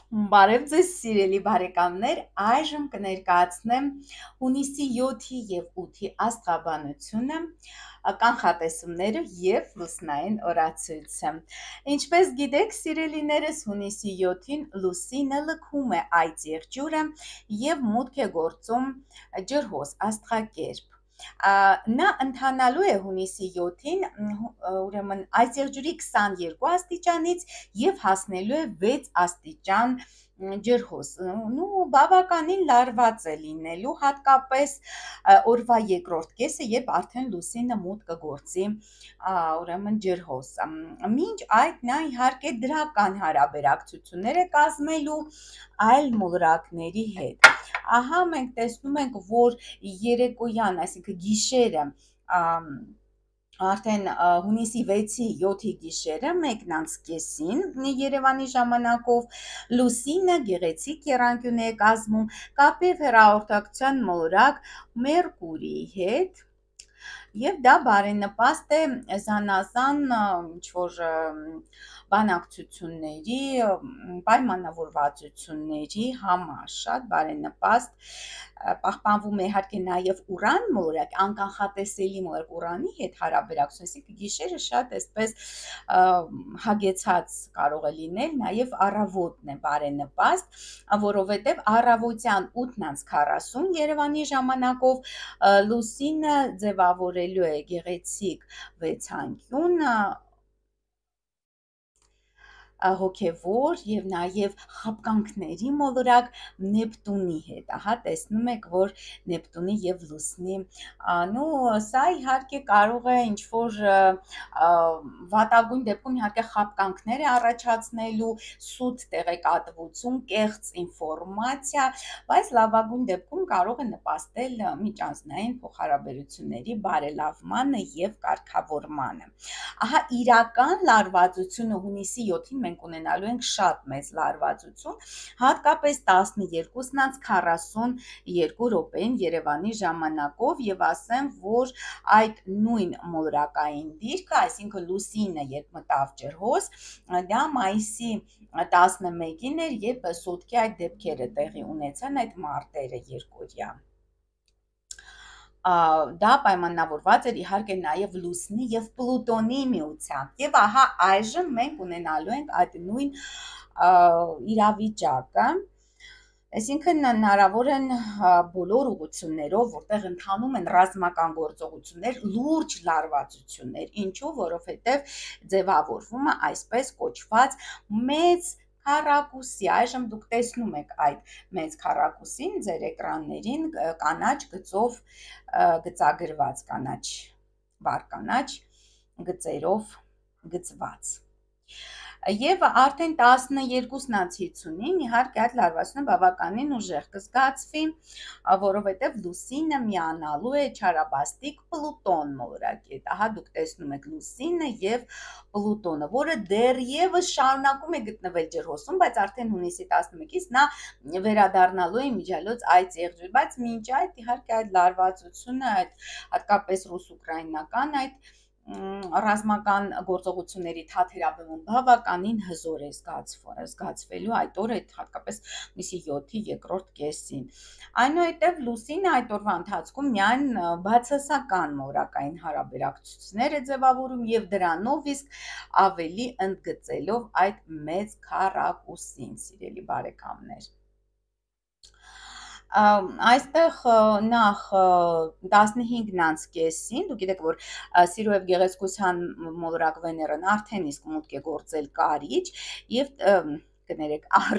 Բարև ձեզ սիրելի բարեկամներ, այժմ կներկայացնեմ հունիսի 7-ի և 8-ի աստղաբանությունը, կանխատեսումները և լուսնային օրացույցը։ Ինչպես գիտեք, սիրելիներս, հունիսի 7-ին լուսինը լքում է Այծ եղջյուրը և մուտք է գործում ջրհոս աստղակերպ։ Նա ընթանալու է հունիսի 7-ին, ուրեմն Այծ եղջյուրի 22 աստիճանից և հասնելու է 6 աստիճան ջրհոս, բավականին լարված է լինելու, հատկապես օրվա երկրորդ կեսը, երբ արդեն լուսինը մուտք կգործի ուրեմն ջրհոս։ Մինչ այդ նա իհարկե դրական հարաբերակցություններ է կազմելու այլ մոլորակների հետ։ Ահա մենք տեսնում ենք, որ երեկոյան, այսինքն գիշերը, արդեն հունիսի 6-ի 7-ի գիշերը 1:30 Երևանի ժամանակով լուսինը գեղեցիկ եռանկյուն է կազմում կապև հեռահաղորդակցության մոլորակ Մերկուրիի հետ, և դա բարենպաստ է զանազան ինչ-որ բանակցությունների, պայմանավորվածությունների համար, շատ բարենպաստ, պահպանվում է իհարկե նաև Ուրան մոլորակ, անկանխատեսելի մոլորակ Ուրանի հետ հարաբերակցություն, այսինքն գիշերը շատ այսպես հագեցած կարող է լինել, նաև առավոտն է բարենպաստ, որովհետև առավոտյան 8:40 Երևանի ժամանակով լուսինը ձևավորելու է գեղեցիկ վեցանկյուն հոգևոր և նաև խաբկանքների մոլորակ Նեպտունի հետ։ Ահա տեսնում եք, որ Նեպտունի և լուսնի, սա իհարկե կարող է ինչ-որ վատագույն դեպքում իհարկե խաբկանքներ է առաջացնելու, սուտ տեղեկատվություն, կեղծ ինֆորմացիա, բայց լավագույն դեպքում կարող է նպաստել միջանձնային փոխհարաբերությունների բարելավմանը և կարգավորմանը։ Ահա իրական լարվածությունը հունիսի 7-ին մենք ունենալու ենք շատ մեծ լարվածություն, հատկապես 12:42 րոպեին Երևանի ժամանակով, եւ ասեմ, որ այդ նույն մոլորակային դիրքը, այսինքն լուսինը երբ մտավ ջրհոս, դա մայիսի 11-ին էր, երբ սուտքի այդ դեպքերը տեղի ունեցան, այդ մարտերը երկօրյա։ Դա պայմանավորված էր իհարկե նաև լուսնի և Պլուտոնի միությամբ, եւ ահա այժմ մենք ունենալու ենք այդ նույն իրավիճակը, այսինքն հնարավոր են բոլոր ուղղություններով, որտեղ ընթանում են ռազմական գործողություններ, լուրջ լարվածություններ, ինչու, որովհետև ձևավորվում է այսպես կոչված մեծ քառակուսի, այժմ դուք տեսնում եք այդ մեծ քառակուսին ձեր էկրաններին կանաչ գծով գծագրված, վառ կանաչ գծերով գծված։ Եվ արդեն 12:59 իհարկե այդ լարվածությունը բավականին ուժեղ կզգացվի, որովհետև լուսինը միանալու է չարաբաստիկ Պլուտոն մոլորակի հետ։ Ահա դուք տեսնում եք լուսինը եւ Պլուտոնը, որը դեռևս շարունակում է գտնվել ջրհոսում, բայց արդեն հունիսի 11-ից նա վերադառնալու է իմիջիալոց Այծ եղջյուր, բայց մինչ այդ իհարկե այդ լարվածությունը, այդ հատկապես ռուս-ուկրաինական այդ ռազմական գործողությունների թատերաբեմում բավականին հզոր է զգացվելու այդ օրը, հատկապես հունիսի 7-ի երկրորդ կեսին։ Այնուհետև լուսինը այդ օրվա ընթացքում միայն բացասական մոլորակային հարաբերակցություններ է ձևավորում եւ դրանով իսկ ավելի ընդգծելով այդ մեծ քառակուսին, սիրելի բարեկամներ։ Այստեղ նախ 15:30, դուք գիտեք, որ սիրո եւ գեղեցկության մոլորակ Վեներան արդեն իսկ մուտք է գործել Կարիճ եւ կներեք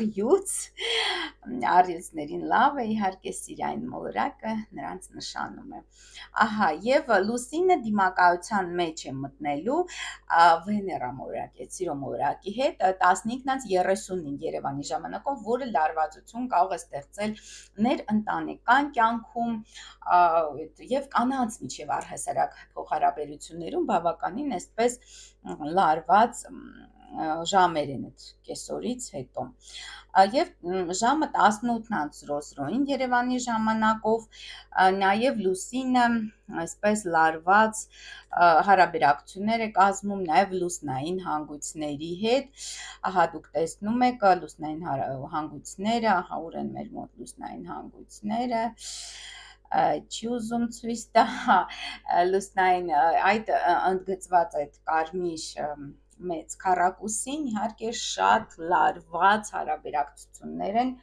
առյուծներին լավ է իհարկե սիրային մոլորակը նրանց նշանում է։ Ահա, եւ լուսինը դիմակայության մեջ է մտնելու Վեներա մոլորակի, սիրո մոլորակի հետ 15:35 Երևանի ժամանակով, որը լարվածություն կարող է ստեղծել ներընտանեկան կյանքում եւ կանանց միջև առհասարակ փոխհարաբերություններում բավականին այսպես լարված ժամեր են այդ կեսօրից հետո։ Եվ ժամը 18:00-ին Երևանի ժամանակով նաև լուսինը այսպես լարված հարաբերակցություններ է կազմում նաև լուսնային հանգույցների հետ։ Ահա դուք տեսնում եք լուսնային հանգույցները, ահա ուր են մեր մոտ լուսնային հանգույցները, չի ուզում ցույց տա լուսնային այդ ընդգծված այդ կարմիր մեծ քառակուսին իհարկե շատ լարված հարաբերակցություններ են,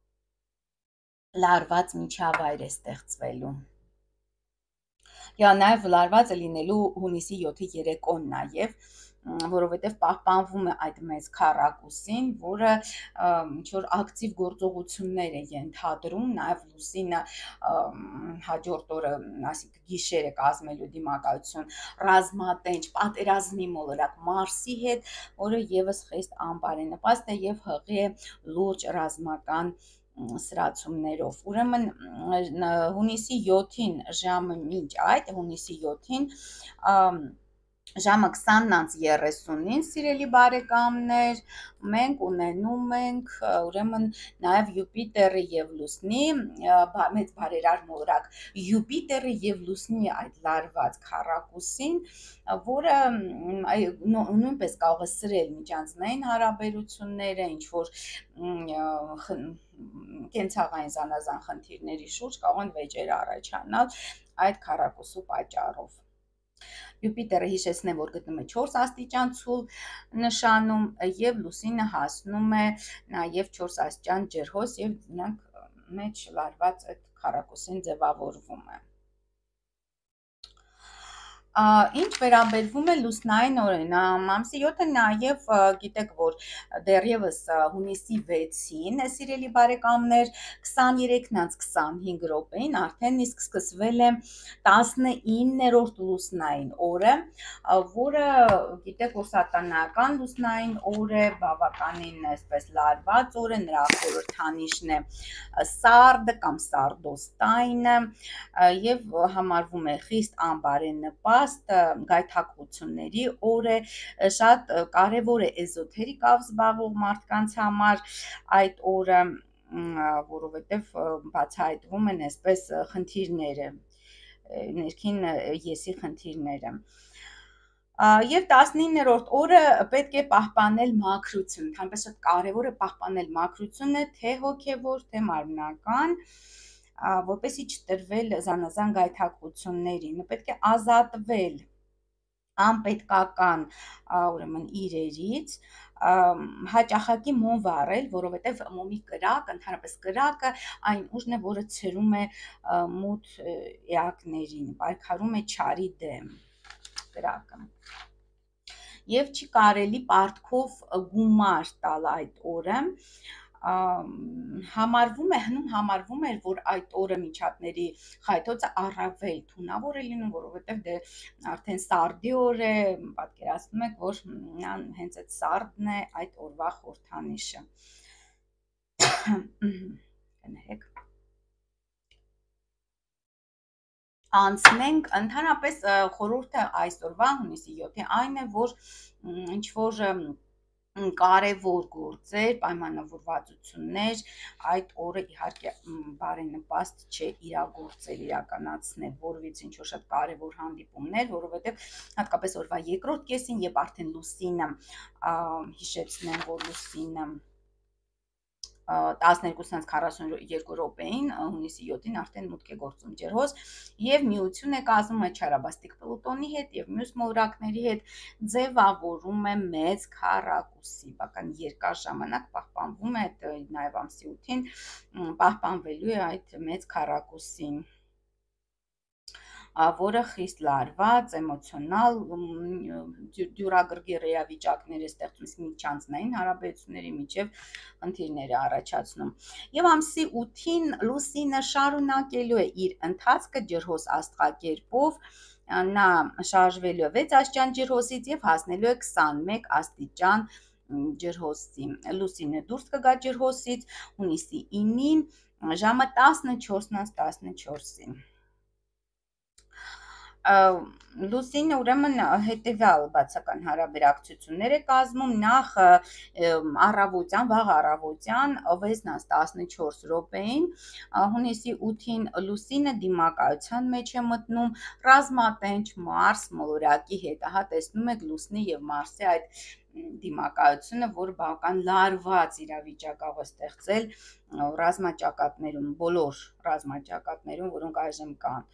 լարված միջավայր է ստեղծվելու։ Նաև լարված է լինելու հունիսի 7-ի երեկոն նաև, որովհետև պահպանվում է այդ մեծ քառակուսին, որը ինչ-որ ակտիվ գործողություններ է ենթադրում, նաև լուսինը հաջորդ օրը, այսինքն գիշերը կազմելու դիմակայություն ռազմատենչ, պատերազմի մոլորակ Մարսի հետ, որը եւս խիստ անբարենպաստ է եւ հղի է լուրջ ռազմական սրացումներով։ Ուրեմն հունիսի 7-ին ժամը մինչ այդ հունիսի 7-ին ժամը 20:30-ին, սիրելի բարեկամներ, մենք ունենում ենք ուրեմն նաև Յուպիտերի եւ Լուսնի մեծ բարերար մոլորակ Յուպիտերի եւ Լուսնի այդ լարված քառակուսին, որը նույնպես կարող է սրել միջանձնային հարաբերությունները, ինչ որ կենցաղային զանազան խնդիրների շուրջ կարող են վեճեր առաջանալ այդ քառակուսու պատճառով։ Յուպիտերը հիշեցնեմ, որ գտնում է 4 աստիճան ցուլ նշանում եւ լուսինը հասնում է նաեւ 4 աստիճան ջրհոս եւ դրանք մեջ լարված այդ քառակուսին ձևավորվում է։ Ինչ վերաբերվում է լուսնային օրերին, ամսի 7-ը նաև գիտեք, որ դեռևս հունիսի 6-ին, սիրելի բարեկամներ, 23:25 րոպեին արդեն իսկ սկսվել է 19-րդ լուսնային օրը, որը գիտեք, որ սատանական լուսնային օր է, բավականին այսպես լարված օր է, նրա խորհրդանիշն է սարդը կամ սարդոստայնը եւ համարվում է խիստ անբարենպաստ գայթակղությունների օր է, շատ կարևոր է էզոթերիկով զբաղվող մարդկանց համար այդ օրը, որովհետև բացահայտվում են այսպես խնդիրները, ներքին եսի խնդիրները։ Եվ 19-րդ օրը պետք է պահպանել մաքրություն, այնպես շատ կարևոր է պահպանել մաքրությունը, թե հոգևոր, թե մարմնական, որպեսզի չտրվել զանազան գայթակղություններին, պետք է ազատվել անպետքական ուրեմն իրերից, հաճախակի մոմ վառել, որովհետև մոմի կրակը, ընդհանրապես կրակը այն ուժն է, որը ցրում է մութ էակներին, պայքարում է չարի դեմ կրակը։ Եվ չի կարելի պարտքով գումար տալ այդ օրը, համարվում էր, որ այդ օրը միջատների խայթոցը առավել թունավոր է լինում, որովհետև դե արդեն սարդի օր է, պատկերացնում եք, որ հենց այդ սարդն է այդ օրվա խորհրդանիշը։ Կներեք։ Անցնենք, ընդհանրապես խորհուրդը այսօրվա հունիսի 7-ի այն է, որ ինչ որ կարևոր գործեր, պայմանավորվածություններ այդ օրը իհարկե բարենպաստ չէ իրականացնել, որովհետև ինչ որ շատ կարևոր հանդիպումներ, որովհետև հատկապես օրվա երկրորդ կեսին, երբ արդեն լուսինը, հիշեցնեմ, որ լուսինը 12:42 րոպեին հունիսի 7-ին արդեն մուտք է գործում ջրհոս եւ միություն է կազմում այդ չարաբաստիկ Պլուտոնի հետ եւ մյուս մոլորակների հետ, ձևավորում է մեծ քառակուսի, բավական երկար ժամանակ պահպանվում է նաեւ ամսի 8-ին պահպանվելու է այդ մեծ քառակուսին, որը խիստ լարված, էմոցիոնալ, դյուրագրգիռ իրավիճակներ է ստեղծում միջանձնային հարաբերությունների միջև խնդիրներ է առաջացնում։ Եվ ամսի 8-ին լուսինը շարունակելու է իր ընթացքը ջրհոս աստղակերպով, նա շարժվելու է 6 աստիճան ջրհոսից եւ հասնելու է 21 աստիճան ջրհոսի։ Լուսինը դուրս կգա ջրհոսից հունիսի 9-ին ժամը 14:14-ին։ Լուսինը ուրեմն հետևյալ բացական հարաբերակցություններ է կազմում նախ առավոտյան, վաղ առավոտյան 6-ից 14 րոպեին հունիսի 8-ին լուսինը դիմակայության մեջ է մտնում ռազմատենչ Մարս մոլորակի հետ։ Ահա տեսնում եք լուսնի եւ Մարսի այդ դիմակայությունը, որ բավական լարված իրավիճակ ա ստեղծել ռազմաճակատներում, բոլոր ռազմաճակատներում, որոնք այժմ կան։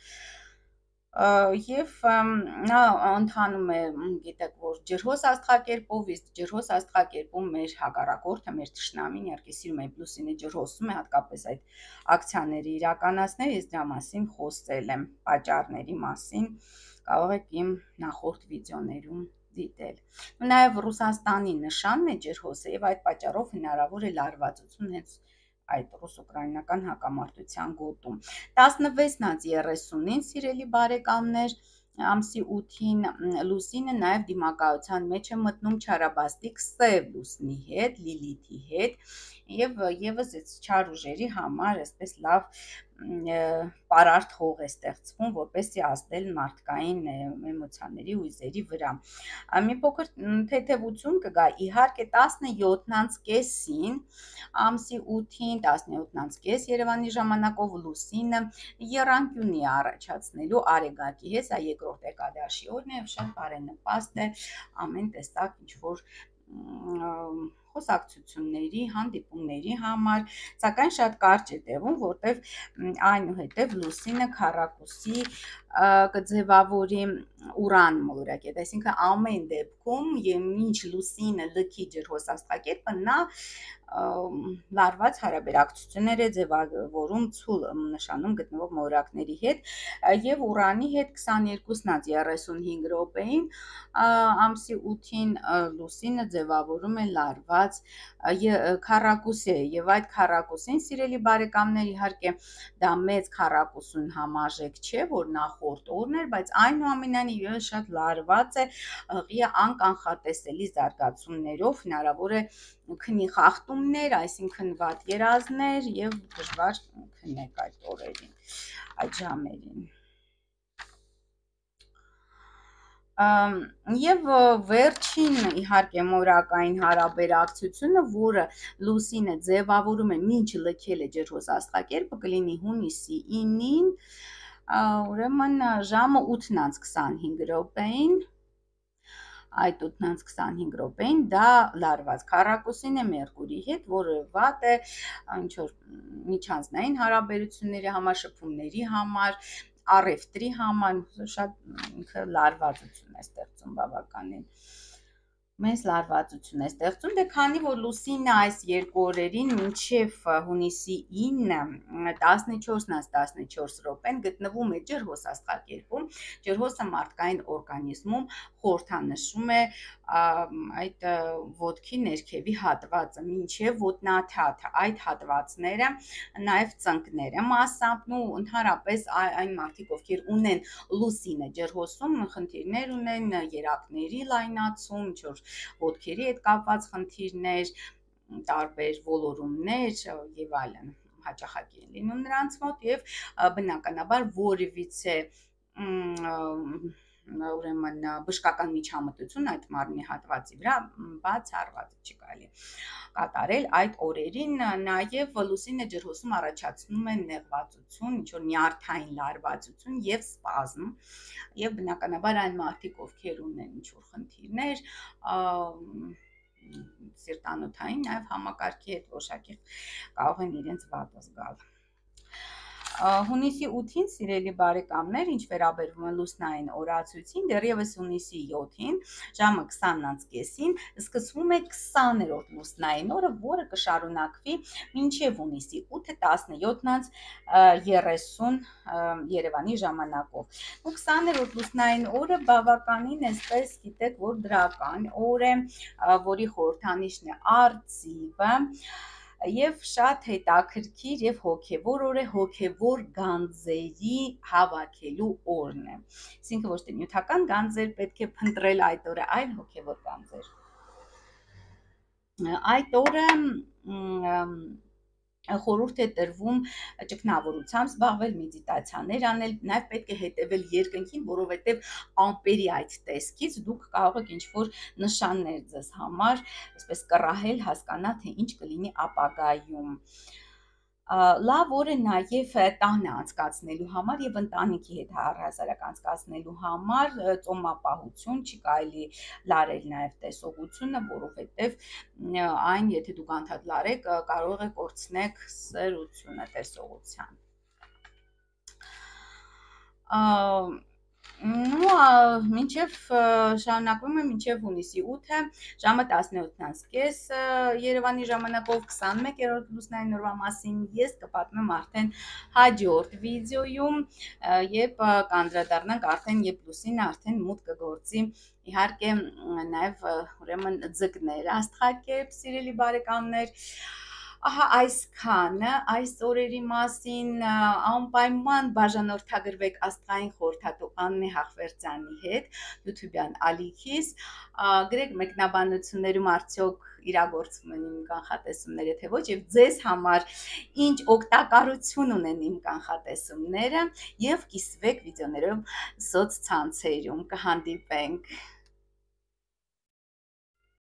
Եվ նա ընթանում է, գիտեք, որ ջրհոս աստղակերպով, իսկ ջրհոս աստղակերպում մեր հակառակորդը, մեր թշնամին իհարկե սիրում է լուսինը ջրհոսում է, հատկապես այդ ակցիաների իրականացնել, ես դրա մասին խոսել եմ, պատճառների մասին, կարող եք իմ նախորդ վիդեոներում դիտել։ Նաև Ռուսաստանի նշանն է ջրհոսը եւ այդ պատճառով հնարավոր է լարվածություն հենց այդ ռուս-ուկրաինական հակամարտության գոտում։ 16-30-ին, սիրելի բարեկամներ, ամսի 8-ին լուսինը նաև դիմակայության մեջ է մտնում չարաբաստիկ սև լուսնի հետ, Լիլիթի հետ, եւ եւս այս չար ուժերի համար այսպես լավ պարարտ հող է ստեղծվում, որպեսզի ազդել մարդկային էմոցիաների հույզերի վրա։ Մի փոքր թեթևություն կգա, իհարկե 17:30-ին ամսի 8-ին 17:30 Երևանի ժամանակով լուսինը եռանկյունի առաջացնելու Արեգակի հետ, սա երկրորդ դեկադաշի օրն է, շատ բարենպաստ է ամեն տեսակ ինչ-որ խոսակցությունների, հանդիպումների համար, սակայն շատ կարճ է տևում, որտեվ այնուհետև լուսինը քառակուսի կձևավորի Ուրան մոլորակի, այսինքն ամեն դեպքում մինչ լուսինը լքի ջրհոս աստղակերպը նա լարված հարաբերակցություններ է ձևավորում ցուլ նշանում գտնվող մոլորակների հետ եւ Ուրանի հետ 22:35 րոպեին ամսի 8-ին լուսինը ձևավորում է լարված քառակուսի եւ այդ քառակուսին, սիրելի բարեկամներ, իհարկե դա մեծ քառակուսուն համաժեք չէ, որ նախորդ օրն էր, բայց այնուամենայնիվ շատ լարված է, ըղի անկանխատեսելի զարգացումներով, հնարավոր է քնի խախտումներ, այսինքն վատ երազներ եւ դժվար քնեք այդ օրերին, այդ ժամերին։ Եվ վերջին իհարկե մորակային հարաբերակցությունը, որը լուսինը ձևավորում է մինչ լքել է ջրհոս աստղակերպը, կլինի հունիսի 9-ին, ուրեմն ժամը 8:25 րոպեին, այդ 8:25 րոպեին դա լարված քառակուսին է Մերկուրի հետ, որը վատ է ինչ-որ միջանձնային հարաբերությունների համար, շփումների համար, առևտրի համար, շատ ինքը լարվածություն է ստեղծում բավականին։ Մեծ լարվածություն է ստեղծում, դե քանի որ լուսինը այս երկու օրերին մինչև հունիսի 9-ը 14-14 րոպեն գտնվում է ջրհոս աստղակերպում, ջրհոսը մարդկային օրգանիզմում խորհրդանշում է այդ ոտքի ներքևի հատվածը, մինչև ոտնաթաթը, այդ հատվածները, նաև ծնկները մասամբ, ու ընդհանրապես այն մարդիկ, ովքեր ունեն լուսինը ջրհոսում, խնդիրներ ունեն երակների լայնացում, ինչ-որ ոտքերի հետ կապված խնդիրներ, տարբեր ոլորումներ եւ այլն հաճախակի են լինում նրանց մոտ եւ բնականաբար որևիցե ուրեմն բժշկական միջամտություն այդ մարմնի հատվածի վրա բացառված չի կարելի կատարել այդ օրերին, նաև լուսինը ջրհոսում առաջացնում է նեղվածություն, ինչ-որ նյարդային լարվածություն եւ սպազմ, եւ բնականաբար այն մարդիկ, ովքեր ունեն ինչ-որ խնդիրներ, սիրտանոթային, նաև համակարգի հետ որոշակի կարող են իրենց վատ զգալ։ Հունիսի 8-ին, սիրելի բարեկամներ, ինչ վերաբերվում է լուսնային օրացույցին, դեռևս հունիսի 7-ին, ժամը 20:30-ին սկսվում է 20-րդ լուսնային օրը, որը կշարունակվի մինչև հունիսի 8-ը 17:30 Երևանի ժամանակով։ Ու 20-րդ լուսնային օրը բավականին այսպես գիտեք, որ դրական օր է, որի խորհրդանիշն է արծիվը, եւ շատ հետաքրքիր եւ հոգեվոր օր է, հոգեվոր գանձերի հավաքելու օրն է, այսինքն ոչ թե նյութական գանձեր պետք է փնտրել այդ օրը, այլ հոգեվոր գանձեր։ Այդ օրը խորհուրդ է տրվում ճգնավորությամբ զբաղվել, մեդիտացիաներ անել, նաև պետք է հետևել երկնքին, որովհետև ամպերի այդ տեսքից դուք կարող եք ինչ-որ նշաններ ձեզ համար, այսպես կռահել, հասկանալ, թե ինչ կլինի ապագայում։ Լավ օր է նաև տանը անցկացնելու համար եւ ընտանիքի հետ առհասարակ անցկացնելու համար ծոմապահություն, չի կարելի լարել նաև տեսողությունը, որովհետև այն, եթե դուք անդադ լարեք, կարող է կորցնեք սրությունը տեսողության։ Մինչև շարունակվում է մինչև հունիսի 8-ը ժամը 17:30 Երևանի ժամանակով 21-րդ լուսնային օրվա մասին ես կպատմեմ արդեն հաջորդ վիդեոյում եւ կանդրադառնանք արդեն երբ լուսինը արդեն մուտք կգործի իհարկե նաեւ ուրեմն ձկներ աստղակերպ սիրելի բարեկամներ Ահա այսքանը այս օրերի մասին անպայման բաժանորդագրվեք աստղային խորհրդատու Աննե Հախվերդյանի հետ YouTube-յան ալիքիս, գրեք մեկնաբանություններում արդյոք իրագործվում են իմ կանխատեսումները, թե ոչ, եւ ձեզ համար ինչ օգտակարություն ունեն իմ կանխատեսումները եւ կիսվեք վիդեոներով սոցցանցերում, կհանդիպենք